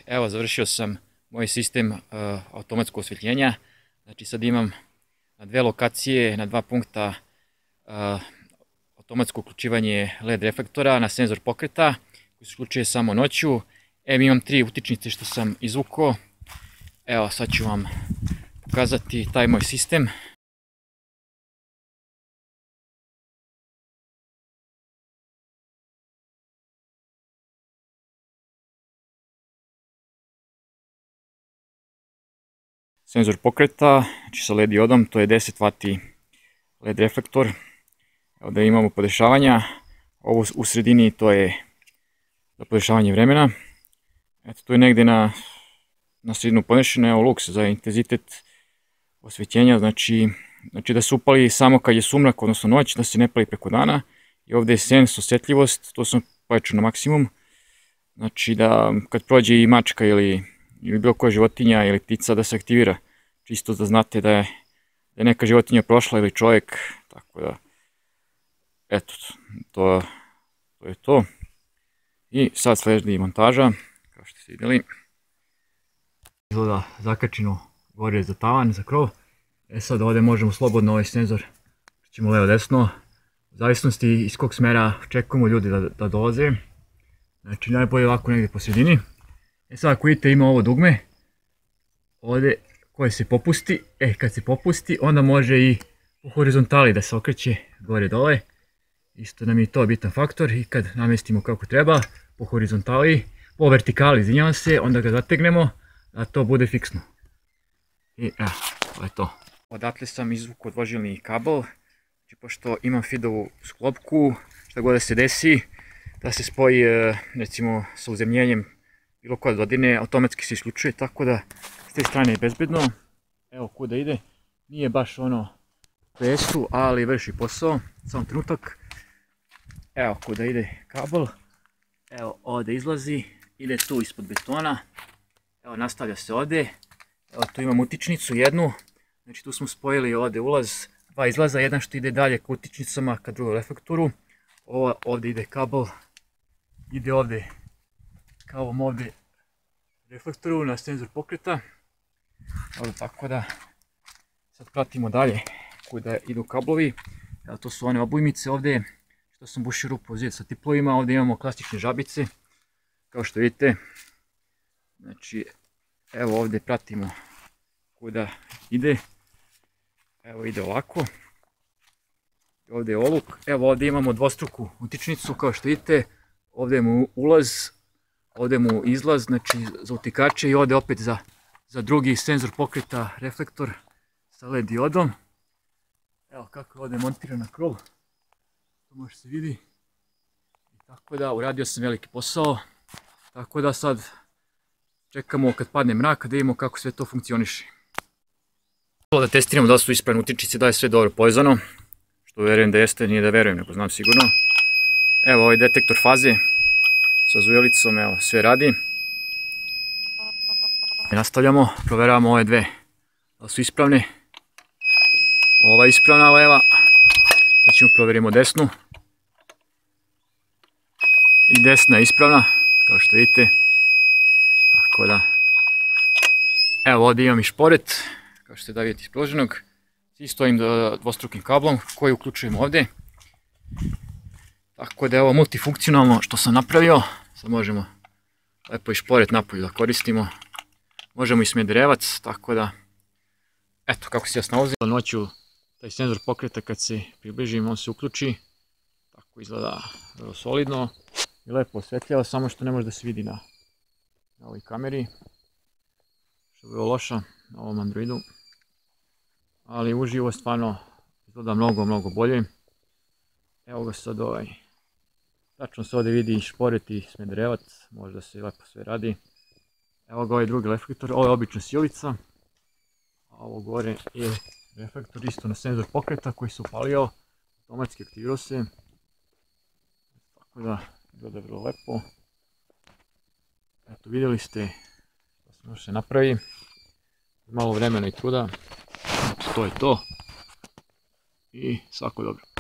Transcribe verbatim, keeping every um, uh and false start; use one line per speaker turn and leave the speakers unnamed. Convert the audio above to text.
evo završio sam moj sistem uh, automatskog osvjetljenja. Znači sad imam na dve lokacije, na dva punkta uh, automatsko uključivanje L E D reflektora na senzor pokreta koji se uključuje samo noću. Evo imam tri utičnice što sam izvukao. Evo sad ću vam pokazati taj moj sistem. Senzor pokreta, znači sa L E D diodom, to je deset vati L E D reflektor. Evo da imamo podešavanja, ovo u sredini to je za podešavanje vremena. Eto, tu je negdje na, na sredinu podešeno, evo luks za intenzitet osvjetljenja, znači, znači da se upali samo kad je sumrak, odnosno noć, da se ne pali preko dana. I ovdje je sens, osjetljivost, to sam pojačao na maksimum. Znači da kad prođe i mačka ili, ili bilo koja životinja ili ptica da se aktivira. Čisto da znate da je, da je neka životinja prošla ili čovjek, tako da, eto, to, to je to. I sad slijedi montaža, kao što ste vidjeli. Izgleda zakačeno gore za tavan, za krov. E sad ovdje možemo slobodno ovaj senzor, ćemo levo desno, u zavisnosti iz kog smjera očekujemo ljudi da, da dolaze. Znači najbolje ovako negdje po sredini. E sad ako vidite ima ovo dugme, ovdje koje se popusti, e kad se popusti onda može i u horizontali da se okreće gore dole. Isto nam je to bitan faktor i kad namjestimo kako treba po horizontali, po vertikali izvinjavam se, onda ga zategnemo da to bude fiksno. I evo, to je to. Odatle sam izvukao dvožilni kabel, znači pošto imam fidovu sklopku, šta god da se desi, da se spoji recimo sa uzemljenjem bilo koje godine, automatski se isključuje, tako da s te strane je bezbedno. Evo kuda ide, nije baš ono pesu, ali vrši posao, samo trenutak. Evo kuda ide kabel, evo ovdje izlazi, ide tu ispod betona, evo nastavlja se ovdje, evo tu imam utičnicu jednu, znači tu smo spojili ovdje ulaz, dva izlaza, jedan što ide dalje k utičnicama, ka drugom reflektoru, ovo ovdje ide kabel, ide ovdje ka ovom ovdje reflektoru na senzor pokreta, evo tako da sad pratimo dalje kuda idu kablovi, evo to su one obujmice ovdje, što sam bušio rupu zid sa tiplovima, ovdje imamo klasične žabice, kao što vidite, znači evo ovdje pratimo kuda ide, evo ide ovako, ovdje je oluk, evo ovdje imamo dvostruku utičnicu kao što vidite, ovdje mu ulaz, ovdje mu izlaz, znači za utikače i ovdje opet za, za drugi senzor pokreta reflektor sa L E D diodom. Evo kako je ovdje montiran na krov, to može se vidi. I tako da uradio sam veliki posao, tako da sad čekamo kad padne mrak da vidimo kako sve to funkcioniše. Da testiramo da li su ispravne utičnice, da je sve dobro povezano, što vjerujem da jeste, nije da verujem, nego znam sigurno. Evo ovaj detektor faze sa zujelicom, evo sve radi. Nastavljamo, provjeravamo ove dve, da li su ispravne. Ova je ispravna leva, sad ćemo provjerimo desnu. I desna je ispravna, kao što vidite. Tako da, evo ovdje imam i šporet, kao što ste da vidjeti iz priloženog. Isto ovim dvostrukim kablom koji uključujemo ovdje. Tako da je ovo multifunkcionalno što sam napravio. Sad možemo lepo i šporet napolju da koristimo. Možemo i smederevac, tako da, eto kako se ja snalazim. Noću taj senzor pokreta kad se približim on se uključi. Tako izgleda vrlo solidno i lepo osvetljava, samo što ne može da se vidi na, na ovoj kameri. Što je vrlo loša na ovom Androidu. Ali uživo stvarno izgleda mnogo, mnogo bolje. Evo ga sad ovaj, tačno se ovdje vidi i šporet i smederevac, možda se lepo sve radi. Evo ga ovaj drugi reflektor, ovo je obična silica, a ovo gore je reflektor isto na senzor pokreta koji se upalio, automatski aktivirao se. Tako da izgleda vrlo lepo. Eto vidjeli ste što se može se napravi, malo vremena i truda. To je to i svako dobro.